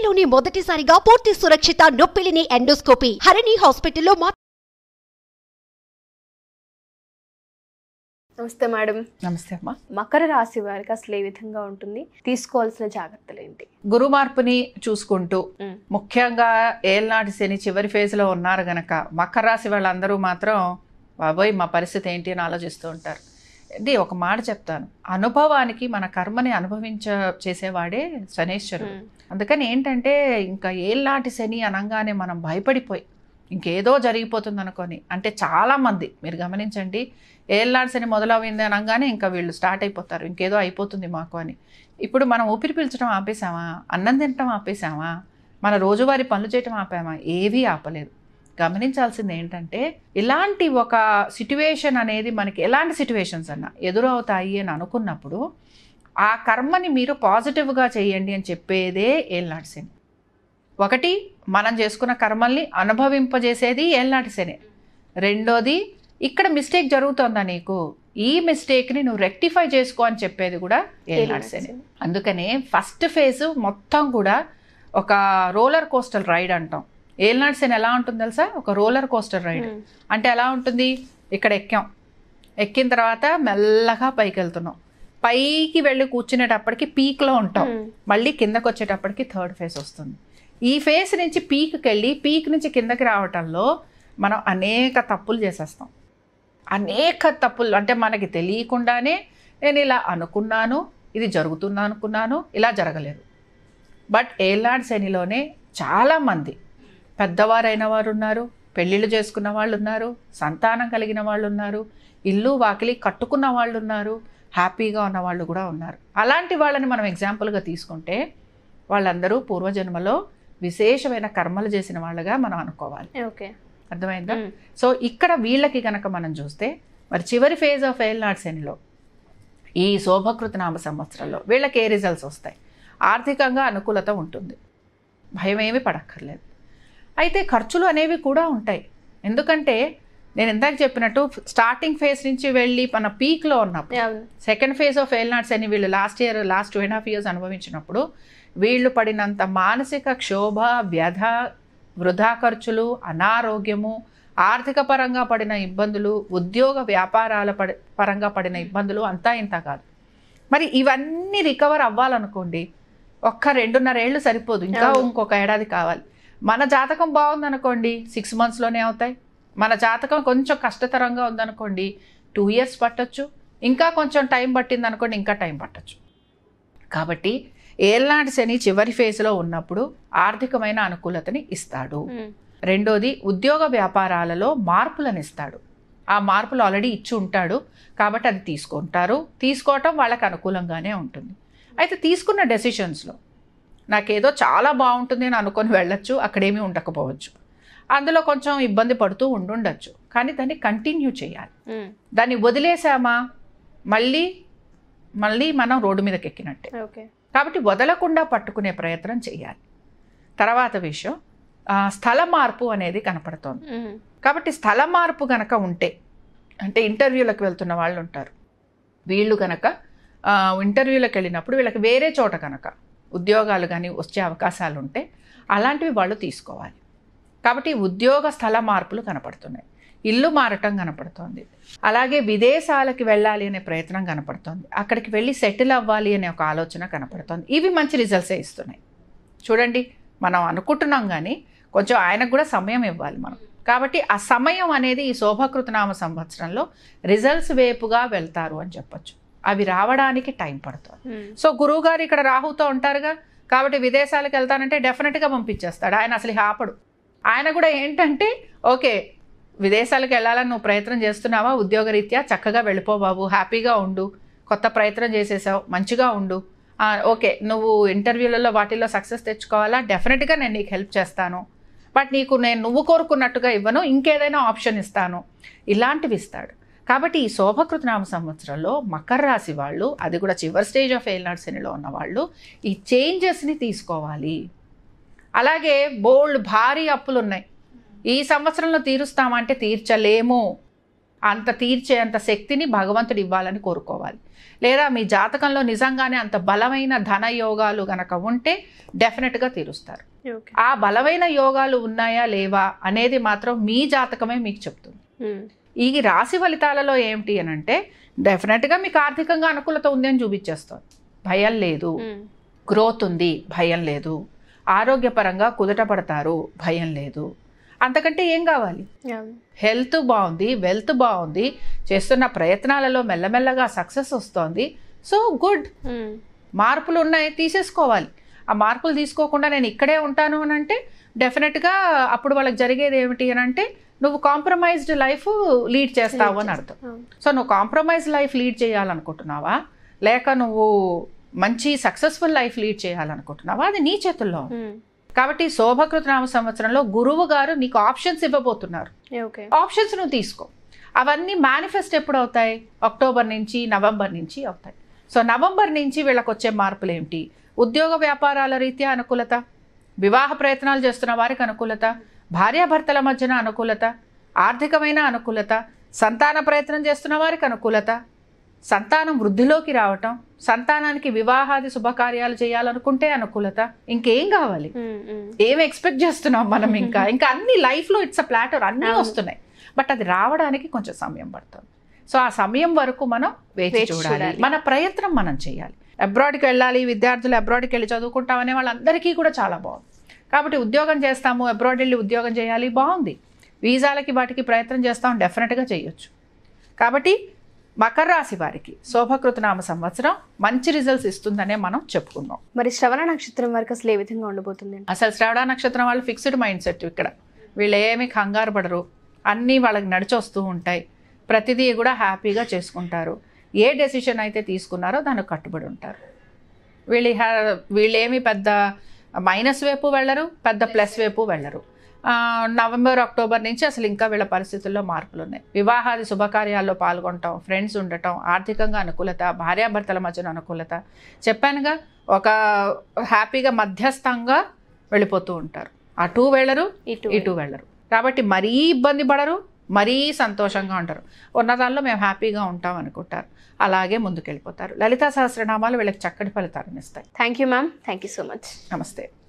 ఏపీలోని మొదటిసారిగా పూర్తి సురక్షిత నొప్పిలిని ఎండోస్కోపీ హరిణి హాస్పిటల్లో నమస్తే మేడం. నమస్తే అమ్మా. మకర రాశి వారికి అసలు ఏ విధంగా ఉంటుంది, తీసుకోవాల్సిన జాగ్రత్తలు ఏంటి? గురు మార్పుని చూసుకుంటూ ముఖ్యంగా ఏళ్ళనాటి శని చివరి ఫేజ్ లో ఉన్నారు గనక మకర రాశి వాళ్ళందరూ మాత్రం బాబోయ్ మా పరిస్థితి ఏంటి అని ఆలోచిస్తూ ఉంటారు. ఇది ఒక మాట చెప్తాను, అనుభవానికి మన కర్మని చేసేవాడే శనేశ్వరుడు. అందుకని ఏంటంటే ఇంకా ఏళ్ళనాటి శని అనగానే మనం భయపడిపోయి ఇంకేదో జరిగిపోతుంది అనుకొని, అంటే చాలామంది మీరు గమనించండి, ఏళ్ళనాటి శని మొదలవుంది అనగానే ఇంకా వీళ్ళు స్టార్ట్ అయిపోతారు, ఇంకేదో అయిపోతుంది మాకు అని. ఇప్పుడు మనం ఊపిరి పీల్చడం ఆపేసామా, అన్నం తినటం ఆపేసామా, మన రోజువారీ పనులు చేయటం ఆపామా? ఏవీ ఆపలేదు. గమనించాల్సింది ఏంటంటే ఇలాంటి ఒక సిట్యువేషన్ అనేది మనకి ఎలాంటి సిట్యువేషన్స్ అన్నా ఎదురవుతాయి అని అనుకున్నప్పుడు ఆ కర్మని మీరు పాజిటివ్గా చేయండి అని చెప్పేదే ఏళ్ళనాటి శని. ఒకటి, మనం చేసుకున్న కర్మల్ని అనుభవింపజేసేది ఏళ్ళనాటి శని. రెండోది, ఇక్కడ మిస్టేక్ జరుగుతుందా నీకు, ఈ మిస్టేక్ని నువ్వు రెక్టిఫై చేసుకో అని చెప్పేది కూడా ఏళ్ళనాటి శని. అందుకనే ఫస్ట్ ఫేజ్ మొత్తం కూడా ఒక రోలర్ కోస్టర్ రైడ్ అంటాం. ఏళ్ళనాటి శని ఎలా ఉంటుంది తెలుసా? ఒక రోలర్ కోస్టర్ రైడ్. అంటే ఎలా ఉంటుంది, ఇక్కడ ఎక్కిన తర్వాత మెల్లగా పైకి వెళ్తున్నాం, పైకి వెళ్ళి కూర్చునేటప్పటికి పీక్లో ఉంటాం, మళ్ళీ కిందకు వచ్చేటప్పటికి థర్డ్ ఫేజ్ వస్తుంది. ఈ ఫేజ్ నుంచి పీక్కి వెళ్ళి పీక్ నుంచి కిందకి రావటంలో మనం అనేక తప్పులు చేసేస్తాం. అనేక తప్పులు అంటే మనకి తెలియకుండానే నేను ఇలా అనుకున్నాను, ఇది జరుగుతుందా అనుకున్నాను, ఇలా జరగలేదు. బట్ ఏళ్ళనాటి శనిలోనే చాలామంది పెద్దవారైన వారు ఉన్నారు, పెళ్ళిళ్ళు చేసుకున్న వాళ్ళు ఉన్నారు, సంతానం కలిగిన వాళ్ళు ఉన్నారు, ఇల్లు వాకిలి కట్టుకున్న వాళ్ళు ఉన్నారు, హ్యాపీగా ఉన్న వాళ్ళు కూడా ఉన్నారు. అలాంటి వాళ్ళని మనం ఎగ్జాంపుల్గా తీసుకుంటే వాళ్ళందరూ పూర్వజన్మలో విశేషమైన కర్మలు చేసిన వాళ్ళగా మనం అనుకోవాలి. ఓకే, అర్థమైందా? సో ఇక్కడ వీళ్ళకి కనుక మనం చూస్తే మరి చివరి ఫేజ్ ఆఫ్ ఏళ్ళనాటి శనిలో ఈ శోభకృత నామ సంవత్సరంలో వీళ్ళకి ఏ రిజల్ట్స్ వస్తాయి? ఆర్థికంగా అనుకూలత ఉంటుంది, భయం ఏమీ పడక్కర్లేదు. అయితే ఖర్చులు అనేవి కూడా ఉంటాయి. ఎందుకంటే నేను ఇందాక చెప్పినట్టు స్టార్టింగ్ ఫేజ్ నుంచి వెళ్ళి మన పీక్లో ఉన్నప్పుడు సెకండ్ ఫేజ్ ఆఫ్ ఏళ్ళనాటి శని వీళ్ళు లాస్ట్ 2.5 years అనుభవించినప్పుడు వీళ్ళు పడినంత మానసిక క్షోభ, వ్యధ, వృధా ఖర్చులు, అనారోగ్యము, ఆర్థిక పరంగా పడిన ఇబ్బందులు, ఉద్యోగ వ్యాపారాల పరంగా పడిన ఇబ్బందులు అంతా ఇంత కాదు. మరి ఇవన్నీ రికవర్ అవ్వాలనుకోండి ఒక్క 2.5 ఏళ్ళు సరిపోదు, ఇంకా ఇంకొక ఏడాది కావాలి. మన జాతకం బాగుందనుకోండి 6 monthsలోనే అవుతాయి. మన జాతకం కొంచెం కష్టతరంగా ఉందనుకోండి 2 years పట్టచ్చు. ఇంకా కొంచెం టైం పట్టింది అనుకోండి ఇంకా టైం పట్టచ్చు. కాబట్టి ఏళ్ళనాటి శని చివరి ఫేజ్లో ఉన్నప్పుడు ఆర్థికమైన అనుకూలతని ఇస్తాడు. రెండోది, ఉద్యోగ వ్యాపారాలలో మార్పులను ఇస్తాడు. ఆ మార్పులు ఆల్రెడీ ఇచ్చి ఉంటాడు కాబట్టి అది తీసుకోవటం వాళ్ళకి అనుకూలంగానే ఉంటుంది. అయితే తీసుకున్న డెసిషన్స్లో నాకేదో చాలా బాగుంటుంది అని అనుకొని వెళ్ళొచ్చు, అక్కడేమీ ఉండకపోవచ్చు, అందులో కొంచెం ఇబ్బంది పడుతూ ఉండొచ్చు, కానీ దాన్ని కంటిన్యూ చేయాలి. దాన్ని వదిలేసామా మళ్ళీ మనం రోడ్డు మీదకి ఎక్కినట్టే. కాబట్టి వదలకుండా పట్టుకునే ప్రయత్నం చేయాలి. తర్వాత విషయం, స్థల మార్పు అనేది కనపడుతోంది. కాబట్టి స్థల మార్పు కనుక ఉంటే, అంటే ఇంటర్వ్యూలకు వెళ్తున్న వాళ్ళు ఉంటారు, వీళ్ళు కనుక ఇంటర్వ్యూలకు వెళ్ళినప్పుడు వీళ్ళకి వేరే చోట కనుక ఉద్యోగాలు కానీ వచ్చే అవకాశాలు ఉంటే అలాంటివి వాళ్ళు తీసుకోవాలి. కాబట్టి ఉద్యోగ స్థల మార్పులు కనపడుతున్నాయి, ఇల్లు మారటం కనపడుతోంది, అలాగే విదేశాలకి వెళ్ళాలి అనే ప్రయత్నం కనపడుతోంది, అక్కడికి వెళ్ళి సెటిల్ అవ్వాలి అనే ఒక ఆలోచన కనపడుతోంది. ఇవి మంచి రిజల్ట్సే ఇస్తున్నాయి. చూడండి, మనం అనుకుంటున్నాం కానీ కొంచెం ఆయనకు కూడా సమయం ఇవ్వాలి మనం. కాబట్టి ఆ సమయం అనేది ఈ శోభకృతనామ సంవత్సరంలో రిజల్ట్స్ వైపుగా వెళ్తారు అని చెప్పొచ్చు. అవి రావడానికి టైం పడుతుంది. సో గురువు గారు ఇక్కడ రాహుతో ఉంటారుగా, కాబట్టి విదేశాలకు వెళ్తానంటే డెఫినెట్గా పంపించేస్తాడు ఆయన, అసలు ఆపడు. ఆయన కూడా ఏంటంటే ఓకే విదేశాలకు వెళ్ళాలని నువ్వు ప్రయత్నం చేస్తున్నావా, ఉద్యోగరీత్యా చక్కగా వెళ్ళిపో బాబు, హ్యాపీగా ఉండు, కొత్త ప్రయత్నం చేసేసావు, మంచిగా ఉండు, ఓకే నువ్వు ఇంటర్వ్యూలలో వాటిల్లో సక్సెస్ తెచ్చుకోవాలా, డెఫినెట్గా నేను నీకు హెల్ప్ చేస్తాను, బట్ నువ్వు కోరుకున్నట్టుగా ఇవ్వను, ఇంకేదైనా ఆప్షన్ ఇస్తాను, ఇలాంటివి ఇస్తాడు. కాబట్టి ఈ శోభకృతనామ సంవత్సరంలో మకర రాశి వాళ్ళు, అది కూడా చివరి స్టేజ్ ఆఫ్ ఏళ్ళనాటి శనిలో ఉన్న వాళ్ళు ఈ చేంజెస్ని తీసుకోవాలి. అలాగే భారీ అప్పులు ఉన్నాయి, ఈ సంవత్సరంలో తీరుస్తామంటే తీర్చలేము, అంత తీర్చే అంత శక్తిని భగవంతుడు ఇవ్వాలని కోరుకోవాలి. లేదా మీ జాతకంలో నిజంగానే అంత బలమైన ధన యోగాలు గనక ఉంటే డెఫినెట్గా తీరుస్తారు. ఆ బలమైన యోగాలు ఉన్నాయా లేవా అనేది మాత్రం మీ జాతకమే మీకు చెప్తుంది. ఈ రాశి ఫలితాలలో ఏమిటి అని అంటే డెఫినెట్గా మీకు ఆర్థికంగా అనుకూలత ఉంది అని చూపించేస్తుంది. భయం లేదు. గ్రోత్ ఉంది, భయం లేదు. ఆరోగ్యపరంగా కుదుట పడతారు, భయం లేదు. అంతకంటే ఏం కావాలి? హెల్త్ బాగుంది, వెల్త్ బాగుంది, చేస్తున్న ప్రయత్నాలలో మెల్లమెల్లగా సక్సెస్ వస్తోంది. So good. మార్పులు ఉన్నాయి, తీసేసుకోవాలి. ఆ మార్పులు తీసుకోకుండా నేను ఇక్కడే ఉంటాను అని అంటే డెఫినెట్గా అప్పుడు వాళ్ళకి జరిగేది ఏమిటి అని అంటే నువ్వు కాంప్రమైజ్డ్ లైఫ్ లీడ్ చేస్తావు అని అర్థం. సో నువ్వు కాంప్రమైజ్ లైఫ్ లీడ్ చేయాలనుకుంటున్నావా, లేక నువ్వు మంచి సక్సెస్ఫుల్ లైఫ్ లీడ్ చేయాలనుకుంటున్నావా, అది నీ చేతుల్లో. కాబట్టి శోభకృత నామ సంవత్సరంలో గురువు గారు నీకు ఆప్షన్స్ ఇవ్వబోతున్నారు. ఆప్షన్స్ నువ్వు తీసుకో. అవన్నీ మేనిఫెస్ట్ ఎప్పుడు అవుతాయి? అక్టోబర్ నుంచి నవంబర్ నుంచి అవుతాయి. సో నవంబర్ నుంచి వీళ్ళకి వచ్చే మార్పులు ఏమిటి? ఉద్యోగ వ్యాపారాల రీత్యా అనుకూలత, వివాహ ప్రయత్నాలు చేస్తున్న వారికి అనుకూలత, భార్యాభర్తల మధ్యన అనుకూలత, ఆర్థికమైన అనుకూలత, సంతాన ప్రయత్నం చేస్తున్న వారికి అనుకూలత, సంతానం వృద్ధిలోకి రావటం, సంతానానికి వివాహాది శుభకార్యాలు చేయాలనుకుంటే అనుకూలత. ఇంకేం కావాలి? ఏం ఎక్స్పెక్ట్ చేస్తున్నాం మనం? ఇంకా అన్ని లైఫ్లో ఇట్స్ అ ప్లాటర్, అన్నీ వస్తున్నాయి. బట్ అది రావడానికి కొంచెం సమయం పడుతుంది. సో ఆ సమయం వరకు మనం వేచి చూడాలి. మన ప్రయత్నం మనం చేయాలి. అబ్రాడ్కి వెళ్ళాలి, విద్యార్థులు అబ్రాడ్కి వెళ్ళి చదువుకుంటామనే వాళ్ళందరికీ కూడా చాలా బాగుంది. కాబట్టి ఉద్యోగం చేస్తాము, అబ్రాడ్ వెళ్ళి ఉద్యోగం చేయాలి, బాగుంది. వీసాలకి వాటికి ప్రయత్నం చేస్తాం, డెఫినెట్గా చేయొచ్చు. కాబట్టి మకర రాశి వారికి శోభకృత నామ సంవత్సరం మంచి రిజల్ట్స్ ఇస్తుందనే మనం చెప్పుకున్నాం. మరి శ్రవణ నక్షత్రం వరకు అసలు ఏ విధంగా ఉండబోతుంది? అసలు శ్రవణ నక్షత్రం వాళ్ళు ఫిక్స్డ్ మైండ్ సెట్. ఇక్కడ వీళ్ళు ఏమి కంగారు పడరు, అన్నీ వాళ్ళకి నడిచొస్తూ ఉంటాయి. ప్రతిదీ కూడా హ్యాపీగా చేసుకుంటారు. ఏ డెసిషన్ అయితే తీసుకున్నారో దానికి కట్టుబడి ఉంటారు. వీళ్ళేమి పెద్ద మైనస్ వైపు వెళ్ళరు, పెద్ద ప్లస్ వైపు వెళ్ళరు. నవంబర్ అక్టోబర్ నుంచి అసలు ఇంకా వీళ్ళ పరిస్థితుల్లో మార్పులు ఉన్నాయి. వివాహాది శుభకార్యాల్లో పాల్గొనటం, ఫ్రెండ్స్ ఉండటం, ఆర్థికంగా అనుకూలత, భార్యాభర్తల మధ్యన అనుకూలత. చెప్పానుగా, ఒక హ్యాపీగా మధ్యస్థంగా వెళ్ళిపోతూ ఉంటారు. అటు వెళ్ళరు, ఇటు వెళ్ళరు. కాబట్టి మరీ ఇబ్బంది పడరు, మరీ సంతోషంగా ఉంటారు. ఉన్నదాల్లో మేము హ్యాపీగా ఉంటాం అనుకుంటారు. అలాగే ముందుకెళ్ళిపోతారు. లలితా సహస్రనామాలు వీళ్ళకి చక్కటి ఫలితాలను ఇస్తాయి. Thank you ma'am. Thank you so much. నమస్తే.